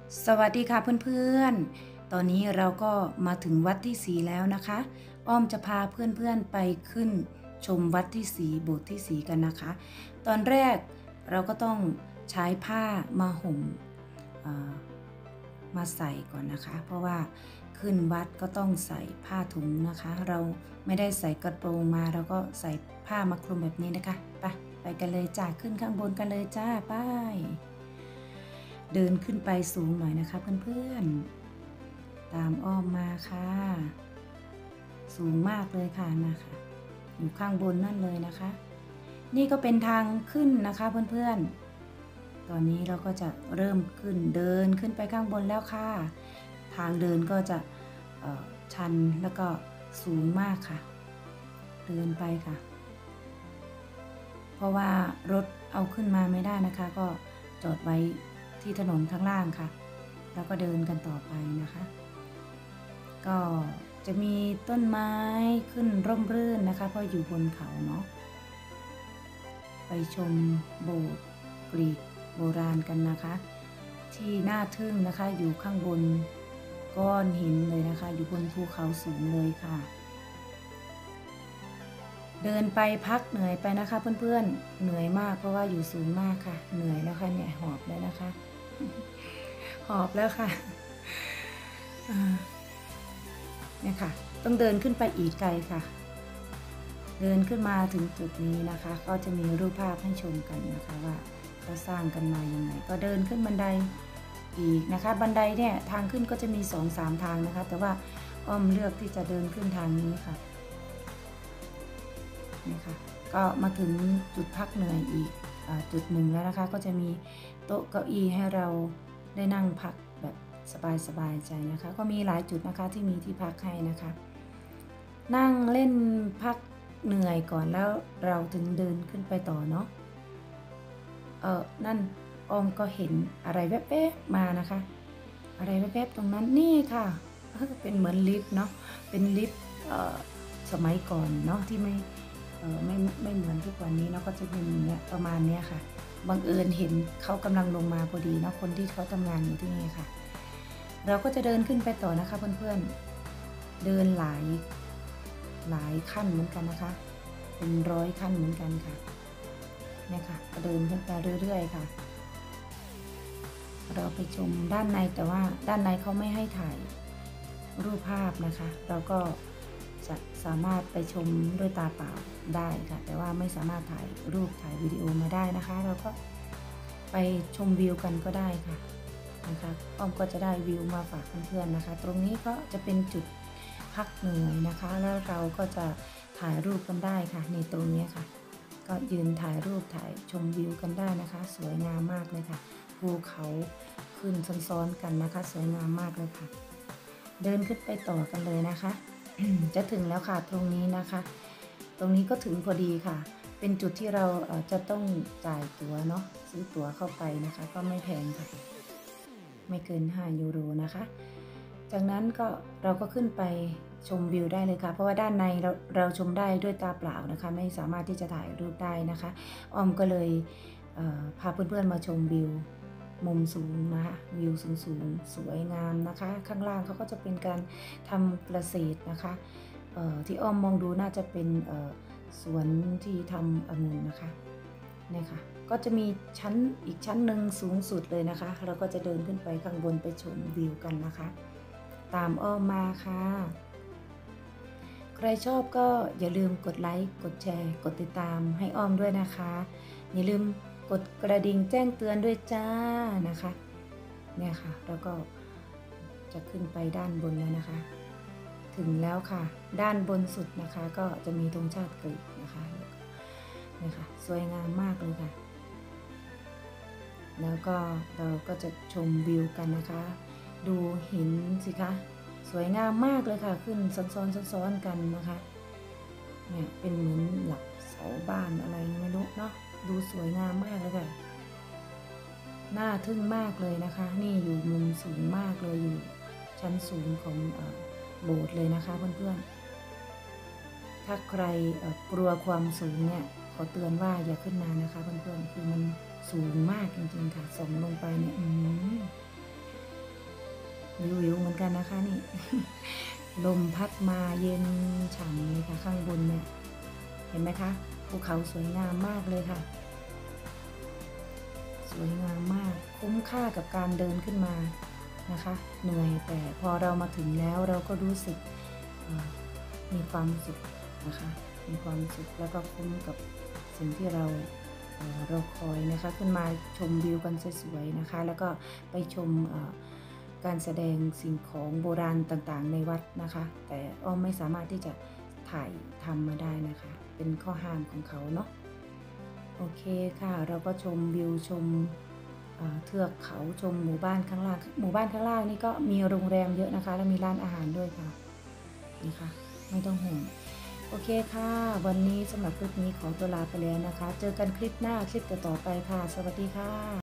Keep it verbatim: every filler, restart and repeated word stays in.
สวัสดีค่ะเพื่อนๆ ตอนนี้เราก็มาถึงวัดที่สีแล้วนะคะ อ้อมจะพาเพื่อนๆไปขึ้นชมวัดที่สีโบสถ์ที่สีกันนะคะ ตอนแรกเราก็ต้องใช้ผ้ามาห่มมาใส่ก่อนนะคะ เพราะว่าขึ้นวัดก็ต้องใส่ผ้าถุงนะคะ เราไม่ได้ใส่กระโปรงมาเราก็ใส่ผ้ามาคลุมแบบนี้นะคะ ไปไปกันเลยจ้าขึ้นข้างบนกันเลยจ้าไปเดินขึ้นไปสูงหน่อยนะคะเพื่อนๆตามอ้อมมาค่ะสูงมากเลยค่ะนะคะอยู่ข้างบนนั่นเลยนะคะนี่ก็เป็นทางขึ้นนะคะเพื่อนๆตอนนี้เราก็จะเริ่มขึ้นเดินขึ้นไปข้างบนแล้วค่ะทางเดินก็จะชันแล้วก็สูงมากค่ะเดินไปค่ะเพราะว่ารถเอาขึ้นมาไม่ได้นะคะก็จอดไว้ที่ถนนข้างล่างค่ะแล้วก็เดินกันต่อไปนะคะก็จะมีต้นไม้ขึ้นร่มรื่นนะคะเพราะอยู่บนเขาเนาะไปชมโบสถ์กรีกโบราณกันนะคะที่น่าทึ่งนะคะอยู่ข้างบนก้อนหินเลยนะคะอยู่บนภูเขาสูงเลยค่ะเดินไปพักเหนื่อยไปนะคะเพื่อนๆเหนื่อยมากเพราะว่าอยู่สูงมากค่ะเหนื่อยแล้วค่ะเนี่ยหอบแล้วนะคะหอบแล้วค่ะเนี่ยค่ะต้องเดินขึ้นไปอีกไกลค่ะเดินขึ้นมาถึงจุดนี้นะคะก็จะมีรูปภาพให้ชมกันนะคะว่าเขาสร้างกันมายังไงก็เดินขึ้นบันไดอีกนะคะบันไดเนี่ยทางขึ้นก็จะมี สองสาม ทางนะคะแต่ว่าอ้อมเลือกที่จะเดินขึ้นทางนี้ค่ะนี่ค่ะก็มาถึงจุดพักเหนื่อยอีกจุดหนึ่งแล้วนะคะก็จะมีโต๊ะเก้าอี้ให้เราได้นั่งพักแบบสบายๆใจนะคะก็มีหลายจุดนะคะที่มีที่พักให้นะคะนั่งเล่นพักเหนื่อยก่อนแล้วเราถึงเดินขึ้นไปต่อเนาะเออนั่นออมก็เห็นอะไรแวบๆมานะคะอะไรแวบๆตรงนั้นนี่ค่ะเป็นเหมือนลิฟต์เนาะเป็นลิฟต์สมัยก่อนเนาะที่ไม่ไม่ไม่เหมือนทุกวันนี้เนาะก็จะเป็นเนี่ยประมาณเนี้ยค่ะบังเอิญเห็นเขากำลังลงมาพอดีเนาะคนที่เขาทำงานอยู่ที่นี่ค่ะเราก็จะเดินขึ้นไปต่อนะคะเพื่อนๆเดินหลายหลายขั้นเหมือนกันนะคะเป็นร้อยขั้นเหมือนกันค่ะเนี่ยค่ะก็เดินขึ้นไปเรื่อยๆค่ะเราไปชมด้านในแต่ว่าด้านในเขาไม่ให้ถ่ายรูปภาพนะคะเราก็จะสามารถไปชมด้วยตาเปล่าได้ค่ะแต่ว่าไม่สามารถถ่ายรูปถ่ายวิดีโอมาได้นะคะเราก็ไปชมวิวกันก็ได้ค่ะนะคะอ้อมก็จะได้วิวมาฝากเพื่อนๆนะคะตรงนี้ก็จะเป็นจุดพักเหนื่อยนะคะแล้วเราก็จะถ่ายรูปกันได้ค่ะในตรงนี้ค่ะก็ยืนถ่ายรูปถ่ายชมวิวกันได้นะคะสวยงามมากเลยค่ะภูเขาขึ้นซ้อนๆกันนะคะสวยงามมากเลยค่ะเดินขึ้นไปต่อกันเลยนะคะจะถึงแล้วค่ะตรงนี้นะคะตรงนี้ก็ถึงพอดีค่ะเป็นจุดที่เราจะต้องจ่ายตั๋วเนาะซื้อตั๋วเข้าไปนะคะก็ไม่แพงค่ะไม่เกินห้ายูโรนะคะจากนั้นก็เราก็ขึ้นไปชมวิวได้เลยค่ะเพราะว่าด้านในเราเราชมได้ด้วยตาเปล่านะคะไม่สามารถที่จะถ่ายรูปได้นะคะอ้อมก็เลยพาเพื่อนๆมาชมวิวมุมสูงนะคะวิวสูงๆสวยงามนะคะข้างล่างเขาก็จะเป็นการทำเกษตรนะคะที่อ้อมมองดูน่าจะเป็นสวนที่ทำองุ่นนะคะเนี่ยค่ะก็จะมีชั้นอีกชั้นหนึ่งสูงสุดเลยนะคะเราก็จะเดินขึ้นไปข้างบนไปชมวิวกันนะคะตามอ้อมมาค่ะใครชอบก็อย่าลืมกดไลค์กดแชร์กดติดตามให้อ้อมด้วยนะคะอย่าลืมกดกระดิ่งแจ้งเตือนด้วยจ้านะคะเนี่ยค่ะแล้วก็จะขึ้นไปด้านบนแล้วนะคะถึงแล้วค่ะด้านบนสุดนะคะก็จะมีธงชาติกรีกนะคะนี่ค่ะสวยงามมากเลยค่ะแล้วก็เราก็จะชมวิวกันนะคะดูหินสิคะสวยงามมากเลยค่ะขึ้นซ้อนๆซ้อนๆกันนะคะเนี่ยเป็นเหมือนหลักเสาบ้านอะไรไม่รู้เนาะดูสวยงามมากเลยค่ะน่าทึ่งมากเลยนะคะนี่อยู่มุมสูงมากเลยอยู่ชั้นสูงของโบสถ์เลยนะคะเพื่อนๆถ้าใครกลัวความสูงเนี่ยขอเตือนว่าอย่าขึ้นมานะคะเพื่อนๆคือมันสูงมากจริงๆค่ะส่งลงไปเนี่ยกันนะคะนี่ ลมพัดมาเย็นฉ่ำเลยค่ะข้างบนเนี่ยเห็นไหมคะภูเขาสวยงามมากเลยค่ะสวยงามมากคุ้มค่ากับการเดินขึ้นมานะคะเหนื่อยแต่พอเรามาถึงแล้วเราก็รู้สึกมีความสุขนะคะมีความสุขแล้วก็คุ้มกับสิ่งที่เราเราคอยนะคะขึ้นมาชมวิวกันสวยๆนะคะแล้วก็ไปชมการแสดงสิ่งของโบราณต่างๆในวัดนะคะแต่อ้อมไม่สามารถที่จะถ่ายทำมาได้นะคะเป็นข้อห้ามของเขาเนาะโอเคค่ะเราก็ชมวิวชมเทือกเขาชมหมู่บ้านข้างล่างหมู่บ้านข้างล่างนี่ก็มีโรงแรมเยอะนะคะและมีร้านอาหารด้วยค่ะนี่ค่ะไม่ต้องห่วงโอเคค่ะวันนี้สำหรับคลิปนี้ขอตัวลาไปแล้วนะคะเจอกันคลิปหน้าคลิปต่อๆไปค่ะสวัสดีค่ะ